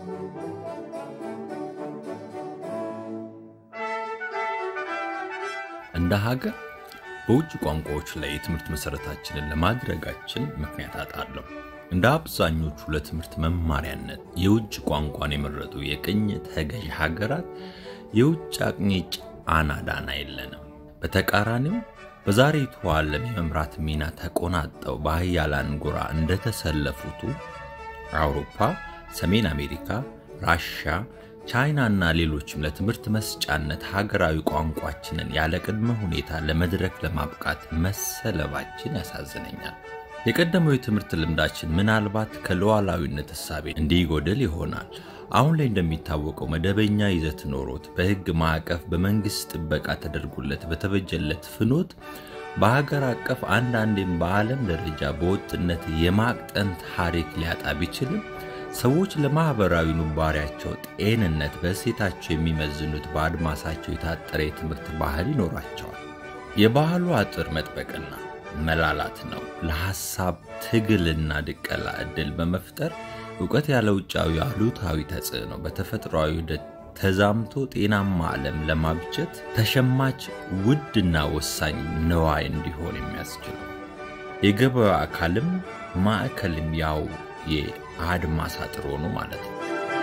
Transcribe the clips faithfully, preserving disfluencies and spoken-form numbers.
እንደ ሀገር በውጭ ቋንቋዎች ላይ የትምህርት መሰረታችንን ለማድረጋችን ምክንያት አጣለው። እንደ አብዛኞቹ ለትምህርት መማሪያነት የውጭ ቋንቋን የመረጡ የቅኝ ተገዥ ሀገራት የውጭ አቅኝ ጫናዳና የለንም። በተቃራኒው በዛሬቱ ዓለም የመምራት ሚና ተቆናጠው በኃያላን ጎራ እንደተሰለፉቱ አውሮፓ፣ ሰሜን አሜሪካ፣ ራሽያ፣ ቻይና እና ሌሎችም ለትምህርት መስጫነት ሀገራዊ ቋንቋችንን ያለ ቅድመ ሁኔታ ለመድረክ ለማብቃት መሰለባችን ያሳዝነኛል። የቀደመው የትምህርት ልምዳችን ምናልባት ከሉዓላዊነት ሐሳብ እንዲጎድል ይሆናል። አሁን ላይ እንደሚታወቀው መደበኛ ይዘት ኖሮት በሕግ ማዕቀፍ በመንግስት ጥበቃ ተደርጎለት በተበጀለት ፍኖት በሀገር አቀፍ አንዳንዴም በዓለም ደረጃ በወጥነት የማቅጠን ታሪክ ሊያጣ ቢችልም ሰዎች ለማህበራዊ ኑባሪያቸው ጤንነት በሴታቸው የሚመዝኑት በአድማሳቸው የታጠረ የትምህርት ባህል ይኖራቸዋል። የባህሉ አጥር መጥበቅና መላላት ነው ለሐሳብ ትግልና ድቀላ እድል በመፍጠር ዕውቀት ያለ ውጫዊ አሉታዊ ተጽዕኖ በተፈጥሯዊ ሂደት ተዛምቶ ጤናማ ዓለም ለማብጀት ተሸማች ውድና ወሳኝ ነዋይ እንዲሆን የሚያስችል የገበያ አካልም ማዕከልም ያው የአድማስ አጥር ሆኖ ማለት ነው።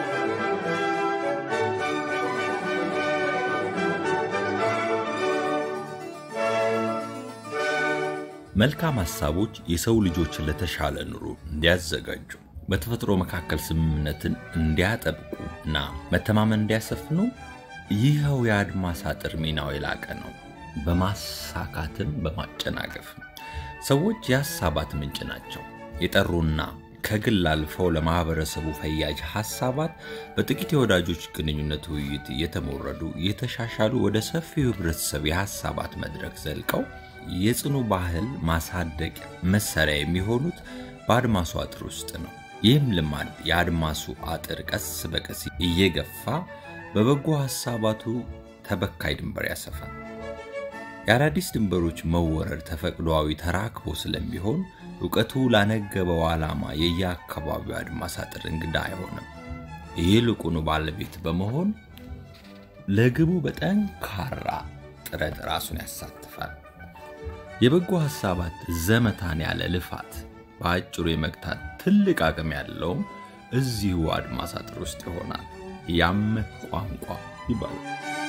መልካም ሐሳቦች የሰው ልጆችን ለተሻለ ኑሮ እንዲያዘጋጁ በተፈጥሮ መካከል ስምምነትን እንዲያጠብቁና መተማመን እንዲያሰፍኑ ይሄው የአድማስ አጥር ሚናው የላቀ ነው። በማሳካትም በማጨናገፍ ሰዎች የሐሳባት ምንጭ ናቸው። የጠሩና ከግል አልፈው ለማህበረሰቡ ፈያጅ ሐሳባት በጥቂት የወዳጆች ግንኙነት ውይይት እየተሞረዱ እየተሻሻሉ ወደ ሰፊው ህብረተሰብ የሐሳባት መድረክ ዘልቀው የጽኑ ባህል ማሳደግ መሰሪያ የሚሆኑት በአድማሱ አጥር ውስጥ ነው። ይህም ልማድ የአድማሱ አጥር ቀስ በቀስ እየገፋ በበጎ ሐሳባቱ ተበካይ ድንበር ያሰፋል። የአዳዲስ ድንበሮች መወረድ ተፈቅዶአዊ ተራክቦ ስለሚሆን ዕውቀቱ ላነገበው ዓላማ የየአካባቢው አድማስ አጥር እንግዳ አይሆንም። ይልቁኑ ባለቤት በመሆን ለግቡ በጠንካራ ጥረት ራሱን ያሳትፋል። የበጎ ሐሳባት ዘመታን ያለ ልፋት በአጭሩ የመግታት ትልቅ አቅም ያለው እዚሁ አድማስ አጥር ውስጥ ይሆናል። ያም ቋንቋ ይባላል።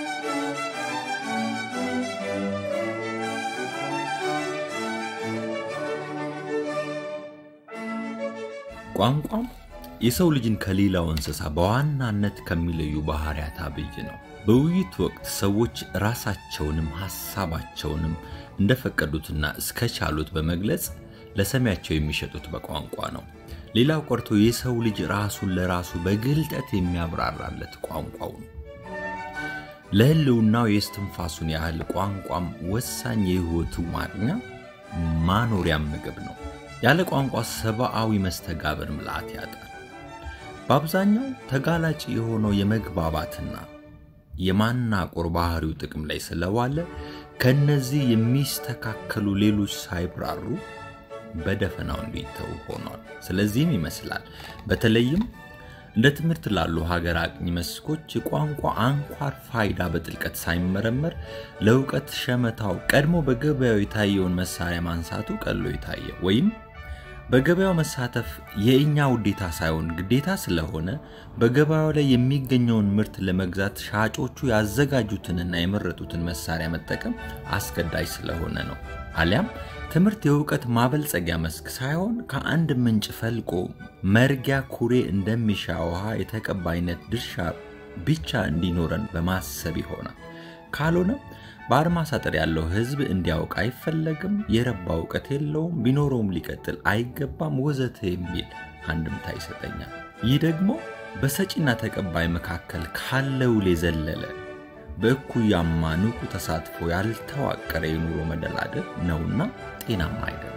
ቋንቋም የሰው ልጅን ከሌላው እንስሳ በዋናነት ከሚለዩ ባህሪያት አብይ ነው። በውይይት ወቅት ሰዎች ራሳቸውንም ሐሳባቸውንም እንደፈቀዱትና እስከቻሉት በመግለጽ ለሰሚያቸው የሚሸጡት በቋንቋ ነው። ሌላው ቀርቶ የሰው ልጅ ራሱን ለራሱ በግልጠት የሚያብራራለት ቋንቋው ነው። ለህልውናው የስትንፋሱን ያህል ቋንቋም ወሳኝ የህይወቱ ማግኛ ማኖሪያ ምግብ ነው። ያለ ቋንቋ ሰብአዊ መስተጋብር ምልአት ያጣል። በአብዛኛው ተጋላጭ የሆነው የመግባባትና የማናቆር ባህሪው ጥቅም ላይ ስለዋለ ከነዚህ የሚስተካከሉ ሌሎች ሳይብራሩ በደፈናው እንዲተው ሆኗል። ስለዚህም ይመስላል በተለይም እንደ ትምህርት ላሉ ሀገር አቅኝ መስኮች ቋንቋ አንኳር ፋይዳ በጥልቀት ሳይመረመር ለዕውቀት ሸመታው ቀድሞ በገበያው የታየውን መሳሪያ ማንሳቱ ቀሎ ይታየ ወይም በገበያው መሳተፍ የኛ ውዴታ ሳይሆን ግዴታ ስለሆነ በገበያው ላይ የሚገኘውን ምርት ለመግዛት ሻጮቹ ያዘጋጁትንና የመረጡትን መሳሪያ መጠቀም አስገዳጅ ስለሆነ ነው። አሊያም ትምህርት የዕውቀት ማበልጸጊያ መስክ ሳይሆን ከአንድ ምንጭ ፈልቆ መርጊያ ኩሬ እንደሚሻ ውሃ የተቀባይነት ድርሻ ብቻ እንዲኖረን በማሰብ ይሆናል። ካልሆነ በአድማስ አጥር ያለው ህዝብ እንዲያውቅ አይፈለግም፣ የረባ ዕውቀት የለውም፣ ቢኖረውም ሊቀጥል አይገባም ወዘተ የሚል አንድምታ ይሰጠኛል። ይህ ደግሞ በሰጪና ተቀባይ መካከል ካለው ለዘለለ በእኩያማ ንቁ ተሳትፎ ያልተዋቀረ የኑሮ መደላደል ነውና ጤናማ አይደለም።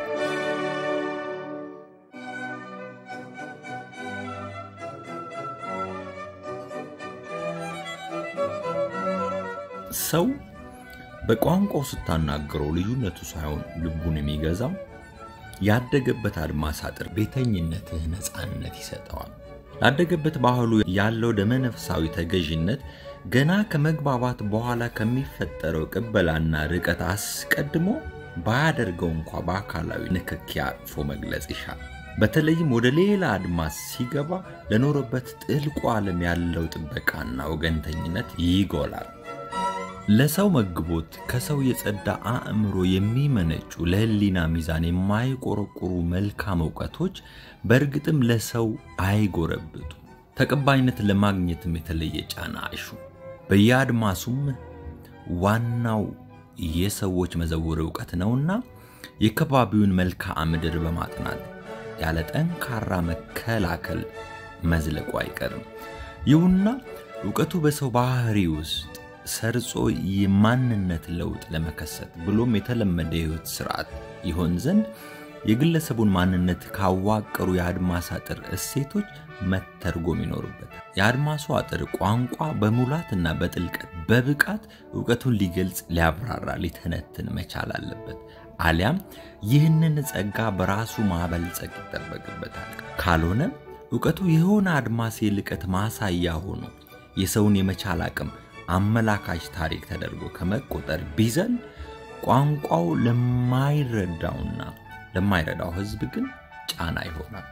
ሰው በቋንቋው ስታናገረው ልዩነቱ ሳይሆን ልቡን የሚገዛው ያደገበት አድማስ አጥር ቤተኝነትህ ነፃነት ይሰጠዋል። ላደገበት ባህሉ ያለው ደመነፍሳዊ ተገዥነት ገና ከመግባባት በኋላ ከሚፈጠረው ቅበላና ርቀት አስቀድሞ ባያደርገው እንኳን በአካላዊ ንክኪ አቅፎ መግለጽ ይሻል። በተለይም ወደ ሌላ አድማስ ሲገባ ለኖርበት ጥልቁ ዓለም ያለው ጥበቃና ወገንተኝነት ይጎላል። ለሰው መግቦት ከሰው የጸዳ አእምሮ የሚመነጩ ለህሊና ሚዛን የማይቆረቁሩ መልካም ዕውቀቶች በእርግጥም ለሰው አይጎረብጡ። ተቀባይነት ለማግኘትም የተለየ ጫና አይሹ። በያድማሱም ዋናው የሰዎች መዘውር ዕውቀት ነውና የከባቢውን መልክዓ ምድር በማጥናት ያለ ጠንካራ መከላከል መዝለቁ አይቀርም። ይሁንና ዕውቀቱ በሰው ባህሪ ውስጥ ሰርጾ የማንነት ለውጥ ለመከሰት ብሎም የተለመደ ህይወት ስርዓት ይሆን ዘንድ የግለሰቡን ማንነት ካዋቀሩ የአድማስ አጥር እሴቶች መተርጎም ይኖርበታል። የአድማሱ አጥር ቋንቋ በሙላትና በጥልቀት በብቃት ዕውቀቱን ሊገልጽ ሊያብራራ ሊተነትን መቻል አለበት። አሊያም ይህንን ጸጋ በራሱ ማበልጸግ ይጠበቅበታል። ካልሆነ ዕውቀቱ የሆነ አድማስ የልቀት ማሳያ ሆኖ የሰውን የመቻል አቅም አመላካች ታሪክ ተደርጎ ከመቆጠር ቢዘል ቋንቋው ለማይረዳውና ለማይረዳው ህዝብ ግን ጫና ይሆናል።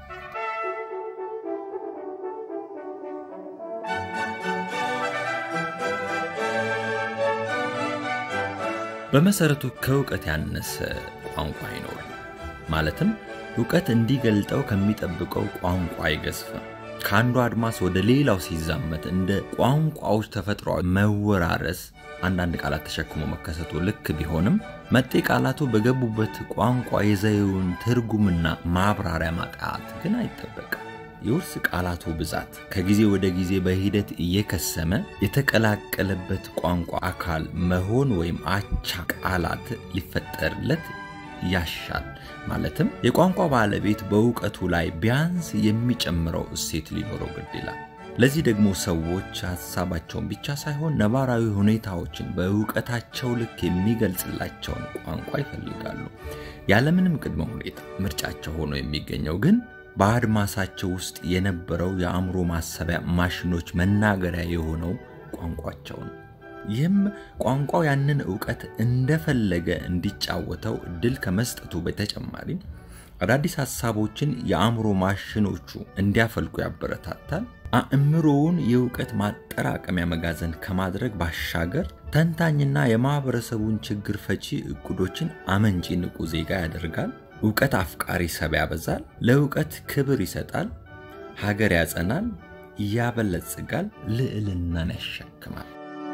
በመሰረቱ ከዕውቀት ያነሰ ቋንቋ አይኖርም። ማለትም ዕውቀት እንዲገልጠው ከሚጠብቀው ቋንቋ አይገዝፍም። ካንዱ አድማስ ወደ ሌላው ሲዛመት እንደ ቋንቋዎች ተፈጥሯዊ መወራረስ አንዳንድ ቃላት ተሸክሞ መከሰቱ ልክ ቢሆንም መጤ ቃላቱ በገቡበት ቋንቋ የዘየውን ትርጉምና ማብራሪያ ማጣት ግን አይጠበቅም። የውርስ ቃላቱ ብዛት ከጊዜ ወደ ጊዜ በሂደት እየከሰመ የተቀላቀለበት ቋንቋ አካል መሆን ወይም አቻ ቃላት ሊፈጠርለት ያሻል። ማለትም የቋንቋ ባለቤት በዕውቀቱ ላይ ቢያንስ የሚጨምረው እሴት ሊኖረው ግድ ይላል። ለዚህ ደግሞ ሰዎች ሐሳባቸውን ብቻ ሳይሆን ነባራዊ ሁኔታዎችን በዕውቀታቸው ልክ የሚገልጽላቸውን ቋንቋ ይፈልጋሉ። ያለምንም ቅድመ ሁኔታ ምርጫቸው ሆኖ የሚገኘው ግን በአድማሳቸው ውስጥ የነበረው የአእምሮ ማሰቢያ ማሽኖች መናገሪያ የሆነው ቋንቋቸው ነው። ይህም ቋንቋው ያንን ዕውቀት እንደፈለገ እንዲጫወተው እድል ከመስጠቱ በተጨማሪ አዳዲስ ሐሳቦችን የአእምሮ ማሽኖቹ እንዲያፈልቁ ያበረታታል። አእምሮውን የዕውቀት ማጠራቀሚያ መጋዘን ከማድረግ ባሻገር ተንታኝና የማህበረሰቡን ችግር ፈቺ ዕቅዶችን አመንጪ ንቁ ዜጋ ያደርጋል። ዕውቀት አፍቃሪ ሰብ ያበዛል። ለዕውቀት ክብር ይሰጣል። ሀገር ያጸናል፣ ያበለጽጋል፣ ልዕልናን ያሸክማል።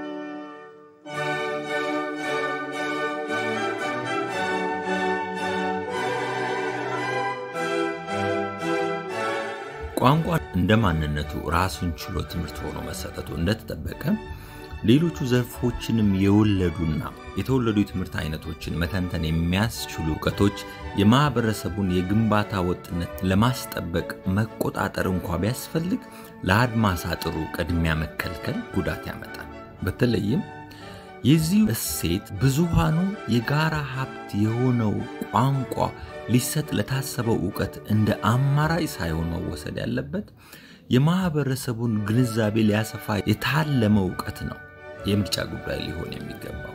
ቋንቋ እንደማንነቱ ራሱን ችሎ ትምህርት ሆኖ መሰጠቱ እንደተጠበቀ ሌሎቹ ዘርፎችንም የወለዱና የተወለዱ የትምህርት አይነቶችን መተንተን የሚያስችሉ ዕውቀቶች የማህበረሰቡን የግንባታ ወጥነት ለማስጠበቅ መቆጣጠር እንኳን ቢያስፈልግ ለአድማስ አጥሩ ቅድሚያ መከልከል ጉዳት ያመጣል። በተለይም የዚህ እሴት ብዙሃኑ የጋራ ሀብት የሆነው ቋንቋ ሊሰጥ ለታሰበው ዕውቀት እንደ አማራጭ ሳይሆን መወሰድ ያለበት የማህበረሰቡን ግንዛቤ ሊያሰፋ የታለመው ዕውቀት ነው የምርጫ ጉዳይ ሊሆን የሚገባው።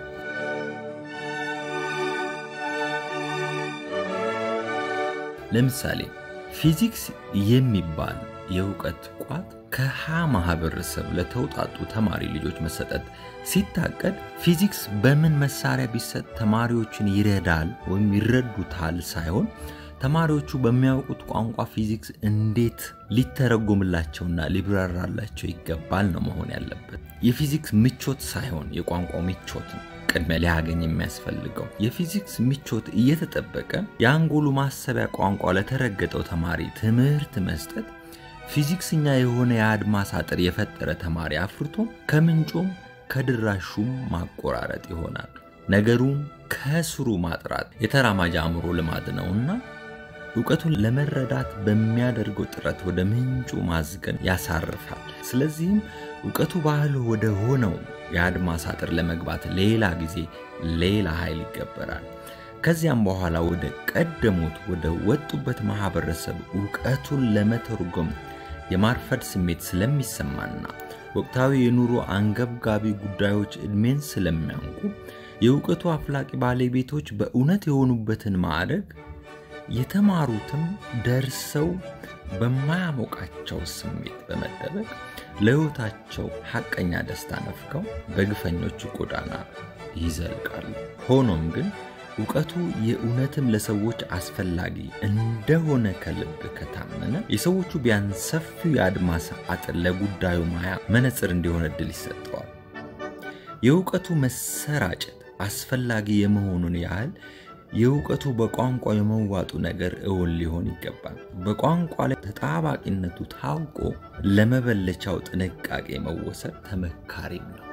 ለምሳሌ ፊዚክስ የሚባል የዕውቀት ቋት ከሃ ማህበረሰብ ለተውጣጡ ተማሪ ልጆች መሰጠት ሲታቀድ ፊዚክስ በምን መሳሪያ ቢሰጥ ተማሪዎችን ይረዳል ወይም ይረዱታል ሳይሆን ተማሪዎቹ በሚያውቁት ቋንቋ ፊዚክስ እንዴት ሊተረጎምላቸውና ሊብራራላቸው ይገባል ነው መሆን ያለበት። የፊዚክስ ምቾት ሳይሆን የቋንቋው ምቾት ነው ቅድሚያ ሊያገኝ የሚያስፈልገው። የፊዚክስ ምቾት እየተጠበቀ የአንጎሉ ማሰቢያ ቋንቋ ለተረገጠው ተማሪ ትምህርት መስጠት ፊዚክስኛ የሆነ የአድማስ አጥር የፈጠረ ተማሪ አፍርቶ ከምንጮም ከድራሹም ማቆራረጥ ይሆናል። ነገሩን ከስሩ ማጥራት የተራማጅ አእምሮ ልማድ ነውና ዕውቀቱን ለመረዳት በሚያደርገው ጥረት ወደ ምንጩ ማዝገን ያሳርፋል። ስለዚህም ዕውቀቱ ባህል ወደ ሆነው የአድማስ አጥር ለመግባት ሌላ ጊዜ ሌላ ኃይል ይገበራል። ከዚያም በኋላ ወደ ቀደሙት ወደ ወጡበት ማህበረሰብ ዕውቀቱን ለመተርጎም የማርፈድ ስሜት ስለሚሰማና ወቅታዊ የኑሮ አንገብጋቢ ጉዳዮች እድሜን ስለሚያንቁ የውቀቱ አፍላቂ ባለቤቶች በእውነት የሆኑበትን ማዕረግ የተማሩትም ደርሰው በማያሞቃቸው ስሜት በመደበቅ ለህይወታቸው ሐቀኛ ደስታ ነፍከው በግፈኞቹ ጎዳና ይዘልቃሉ። ሆኖም ግን ውቀቱ የእውነትም ለሰዎች አስፈላጊ እንደሆነ ከልብ ከታመነ የሰዎቹ ቢያንስ ሰፊው የአድማስ አጥር ለጉዳዩ ማያ መነጽር እንዲሆን እድል ይሰጠዋል። የውቀቱ መሰራጨት አስፈላጊ የመሆኑን ያህል የውቀቱ በቋንቋ የመዋጡ ነገር እውን ሊሆን ይገባል። በቋንቋ ላይ ተጣባቂነቱ ታውቆ ለመበለቻው ጥንቃቄ መወሰድ ተመካሪም ነው።